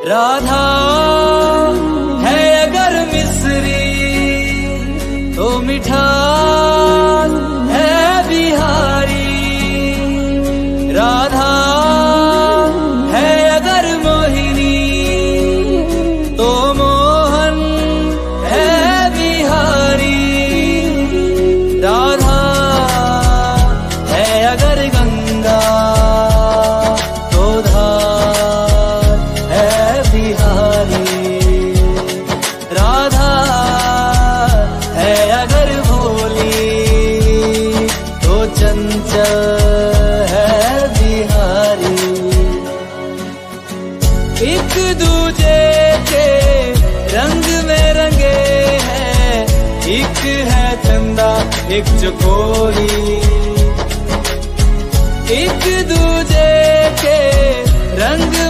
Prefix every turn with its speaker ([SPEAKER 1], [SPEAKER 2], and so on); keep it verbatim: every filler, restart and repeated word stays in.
[SPEAKER 1] राधा है अगर मिस्री तो मिठास है बिहारी। राधा है अगर मोहिनी तो मोहन है बिहारी। राधा है अगर गंगा तो धार है बिहारी। राधा है अगर भोली तो चंचल है बिहारी। एक दूजे के रंग में रंगे हैं, एक है चंदा एक चकोरी। एक दूजे के रंग